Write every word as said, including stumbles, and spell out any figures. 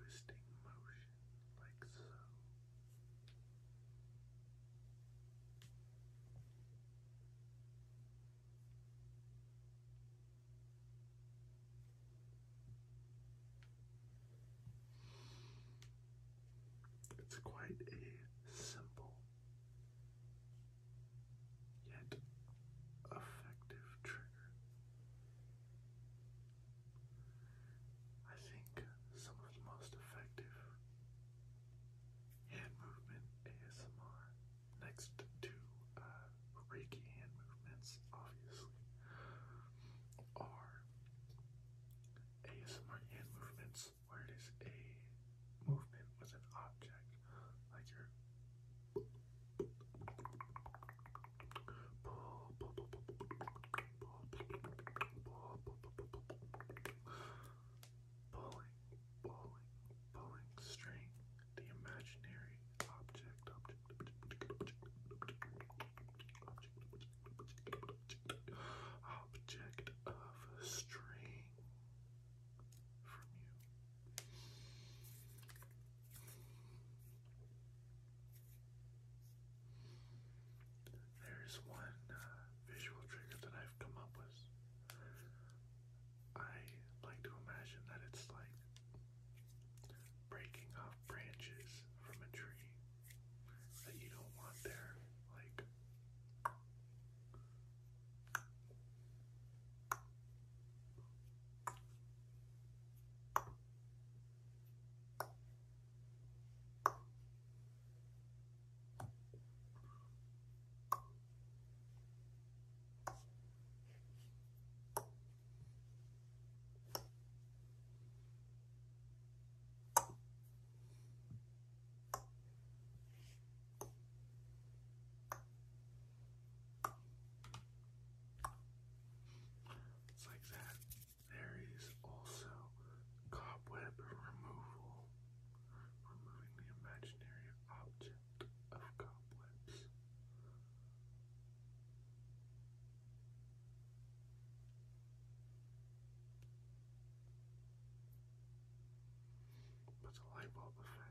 twisting motion, like so. It's quite a simple yet effective trigger. I think some of the most effective hand movement A S M R, next to uh, Reiki hand movements, obviously, are A S M R hand movements where it is a movement with an object, like your pull, pull, pull, pull, pull, pull, pulling, pulling, pulling string, the imaginary object, object, object, object, object of string from you. There's one uh, visual trigger that I've come up with. I like to imagine that it's like breaking off branches from a tree that you don't want there, like it's like that. There is also cobweb removal, removing the imaginary object of cobwebs. But the light bulb effect